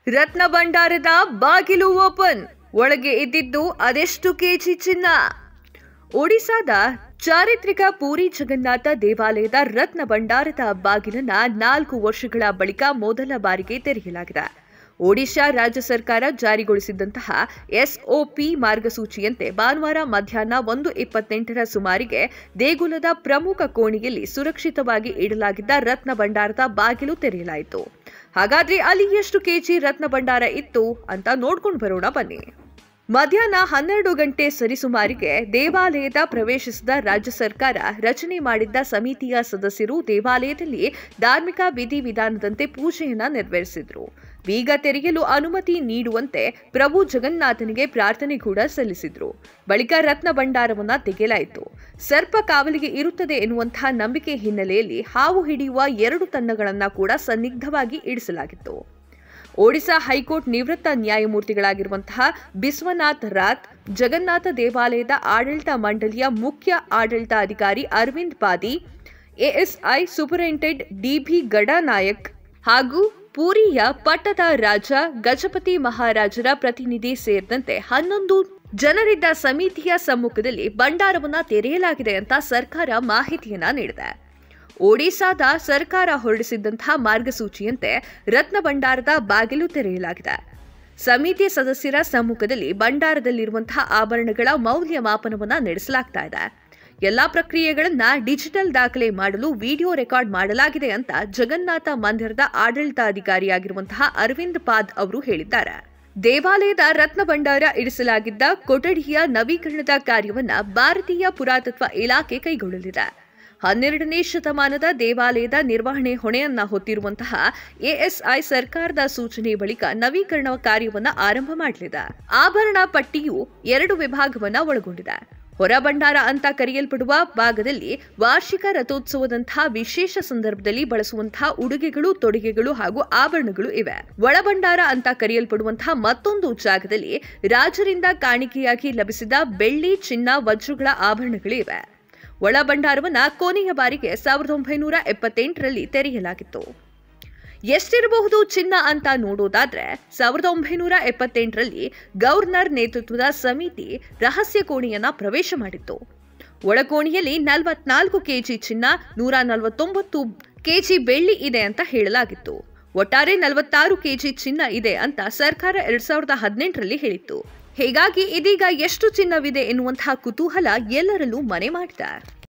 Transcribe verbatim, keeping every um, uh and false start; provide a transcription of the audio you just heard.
ರತ್ನ ಭಂಡಾರದ ಬಾಗಿಲು ಓಪನ್, ಒಳಗೆ ಇದ್ದಿದ್ದು ಅದೆಷ್ಟು ಕೆಜಿ ಚಿನ್ನ? ಒಡಿಶಾದ ಚಾರಿತ್ರಿಕ ಪೂರಿ ಜಗನ್ನಾಥ ದೇವಾಲಯದ ರತ್ನ ಭಂಡಾರದ ಬಾಗಿಲನ್ನ ನಾಲ್ಕು ವರ್ಷಗಳ ಬಳಿಕ ಮೊದಲ ಬಾರಿಗೆ ತೆರೆಯಲಾಗಿದೆ. ಒಡಿಶಾ ರಾಜ್ಯ ಸರ್ಕಾರ ಜಾರಿಗೊಳಿಸಿದಂತಹ ಎಸ್ಒಪಿ ಮಾರ್ಗಸೂಚಿಯಂತೆ ಭಾನುವಾರ ಮಧ್ಯಾಹ್ನ ಒಂದು ಇಪ್ಪತ್ತೆಂಟರ ಸುಮಾರಿಗೆ ದೇಗುಲದ ಪ್ರಮುಖ ಕೋಣೆಯಲ್ಲಿ ಸುರಕ್ಷಿತವಾಗಿ ಇಡಲಾಗಿದ್ದ ರತ್ನ ಭಂಡಾರದ ಬಾಗಿಲು ತೆರೆಯಲಾಯಿತು. ಹಾಗಾದ್ರೆ ಅಲ್ಲಿ ಎಷ್ಟು ಕೆಜಿ ರತ್ನ ಭಂಡಾರ ಇತ್ತು ಅಂತ ನೋಡ್ಕೊಂಡು ಬರೋಣ ಬನ್ನಿ. ಮಧ್ಯಾಹ್ನ ಹನ್ನೆರಡು ಗಂಟೆ ಸರಿಸುಮಾರಿಗೆ ದೇವಾಲಯದ ಪ್ರವೇಶಿಸಿದ ರಾಜ್ಯ ಸರ್ಕಾರ ರಚನೆ ಮಾಡಿದ್ದ ಸಮಿತಿಯ ಸದಸ್ಯರು ದೇವಾಲಯದಲ್ಲಿ ಧಾರ್ಮಿಕ ವಿಧಿವಿಧಾನದಂತೆ ಪೂಜೆಯನ್ನ ನೆರವೇರಿಸಿದ್ರು. ಬೀಗ ತೆರೆಯಲು ಅನುಮತಿ ನೀಡುವಂತೆ ಪ್ರಭು ಜಗನ್ನಾಥನಿಗೆ ಪ್ರಾರ್ಥನೆ ಕೂಡ ಸಲ್ಲಿಸಿದ್ರು. ಬಳಿಕ ರತ್ನ ಭಂಡಾರವನ್ನ ತೆಗೆಯಲಾಯಿತು. ಸರ್ಪ ಕಾವಲಿಗೆ ಇರುತ್ತದೆ ಎನ್ನುವಂತಹ ನಂಬಿಕೆ ಹಿನ್ನೆಲೆಯಲ್ಲಿ ಹಾವು ಹಿಡಿಯುವ ಎರಡು ತಂಡಗಳನ್ನ ಕೂಡ ಸನ್ನಿಗ್ಧವಾಗಿ ಇಡಿಸಲಾಗಿತ್ತು. ಒಡಿಶಾ ಹೈಕೋರ್ಟ್ ನಿವೃತ್ತ ನ್ಯಾಯಮೂರ್ತಿಗಳಾಗಿರುವಂತಹ ಬಿಸ್ವನಾಥ್ ರಾತ್, ಜಗನ್ನಾಥ ದೇವಾಲಯದ ಆಡಳಿತ ಮಂಡಳಿಯ ಮುಖ್ಯ ಆಡಳಿತಾಧಿಕಾರಿ Arvind Padi, ASI superintendent DB Gadanayak ಹಾಗೂ ಪೂರಿಯ ಪಟ್ಟದ ರಾಜ ಗಜಪತಿ ಮಹಾರಾಜರ ಪ್ರತಿನಿಧಿ ಸೇರಿದಂತೆ ಹನ್ನೊಂದು ಜನರಿದ್ದ ಸಮಿತಿಯ ಸಮ್ಮುಖದಲ್ಲಿ ಭಂಡಾರವನ್ನ ತೆರೆಯಲಾಗಿದೆ ಅಂತ ಸರ್ಕಾರ ಮಾಹಿತಿಯನ್ನ ನೀಡಿದೆ. ಒಡಿಶಾದ ಸರ್ಕಾರ ಹೊರಡಿಸಿದ್ದಂತಹ ಮಾರ್ಗಸೂಚಿಯಂತೆ ರತ್ನ ಭಂಡಾರದ ಬಾಗಿಲು ತೆರೆಯಲಾಗಿದೆ. ಸಮಿತಿಯ ಸದಸ್ಯರ ಸಮ್ಮುಖದಲ್ಲಿ ಭಂಡಾರದಲ್ಲಿರುವಂತಹ ಆಭರಣಗಳ ಮೌಲ್ಯಮಾಪನವನ್ನ ನಡೆಸಲಾಗ್ತಾ ಇದೆ. ಎಲ್ಲಾ ಪ್ರಕ್ರಿಯೆಗಳನ್ನ ಡಿಜಿಟಲ್ ದಾಖಲೆ ಮಾಡಲು ವಿಡಿಯೋ ರೆಕಾರ್ಡ್ ಮಾಡಲಾಗಿದೆ ಅಂತ ಜಗನ್ನಾಥ ಮಂದಿರದ ಆಡಳಿತಾಧಿಕಾರಿಯಾಗಿರುವಂತಹ ಅರವಿಂದ್ ಪಾದ್ ಅವರು ಹೇಳಿದ್ದಾರೆ. ದೇವಾಲಯದ ರತ್ನ ಭಂಡಾರ ಇರಿಸಲಾಗಿದ್ದ ಕೊಠಡಿಯ ನವೀಕರಣದ ಕಾರ್ಯವನ್ನ ಭಾರತೀಯ ಪುರಾತತ್ವ ಇಲಾಖೆ ಕೈಗೊಳ್ಳಲಿದೆ. ಹನ್ನೆರಡನೇ ಶತಮಾನದ ದೇವಾಲಯದ ನಿರ್ವಹಣೆ ಹೊಣೆಯನ್ನ ಹೊತ್ತಿರುವಂತಹ ಎಎಸ್ಐ ಸರ್ಕಾರದ ಸೂಚನೆ ಬಳಿಕ ನವೀಕರಣ ಕಾರ್ಯವನ್ನ ಆರಂಭ ಮಾಡಲಿದೆ. ಆಭರಣ ಪಟ್ಟಿಯು ಎರಡು ವಿಭಾಗವನ್ನ ಒಳಗೊಂಡಿದೆ. ಹೊರ ಭಂಡಾರ ಅಂತ ಕರೆಯಲ್ಪಡುವ ಭಾಗದಲ್ಲಿ ವಾರ್ಷಿಕ ರಥೋತ್ಸವದಂತಹ ವಿಶೇಷ ಸಂದರ್ಭದಲ್ಲಿ ಬಳಸುವಂತಹ ಉಡುಗೆಗಳು, ತೊಡುಗೆಗಳು ಹಾಗೂ ಆಭರಣಗಳು ಇವೆ. ಒಳಭಂಡಾರ ಅಂತ ಕರೆಯಲ್ಪಡುವಂತಹ ಮತ್ತೊಂದು ಜಾಗದಲ್ಲಿ ರಾಜರಿಂದ ಕಾಣಿಕೆಯಾಗಿ ಲಭಿಸಿದ ಬೆಳ್ಳಿ, ಚಿನ್ನ, ವಜ್ರಗಳ ಆಭರಣಗಳು ಇವೆ. ಒಳ ಭಂಡಾರವನ್ನ ಕೊನೆಯ ಬಾರಿಗೆ ಸಾವಿರದ ಒಂಬೈನೂರ ಎಪ್ಪತ್ತೆಂಟರಲ್ಲಿ ತೆರೆಯಲಾಗಿತ್ತು. ಎಷ್ಟಿರಬಹುದು ಚಿನ್ನ ಅಂತ ನೋಡೋದಾದ್ರೆ ಸಾವಿರದ ಒಂಬೈನೂರ ಎಪ್ಪತ್ತೆಂಟರಲ್ಲಿ ಗವರ್ನರ್ ನೇತೃತ್ವದ ಸಮಿತಿ ರಹಸ್ಯ ಕೋಣೆಯನ್ನ ಪ್ರವೇಶ ಮಾಡಿತ್ತು. ಒಳಕೋಣೆಯಲ್ಲಿ ನಲವತ್ನಾಲ್ಕು ಕೆಜಿ ಚಿನ್ನ, ನೂರ ನಲವತ್ತೊಂಬತ್ತು ಕೆಜಿ ಬೆಳ್ಳಿ ಇದೆ ಅಂತ ಹೇಳಲಾಗಿತ್ತು. ಒಟ್ಟಾರೆ ನಲವತ್ತಾರು ಕೆಜಿ ಚಿನ್ನ ಇದೆ ಅಂತ ಸರ್ಕಾರ ಎರಡ್ ಸಾವಿರದ ಹದಿನೆಂಟರಲ್ಲಿ ಹೇಳಿತ್ತು. ಹೀಗಾಗಿ ಇದೀಗ ಎಷ್ಟು ಚಿನ್ನವಿದೆ ಎನ್ನುವಂತಹ ಕುತೂಹಲ ಎಲ್ಲರಲ್ಲೂ ಮನೆ ಮಾಡಿದೆ.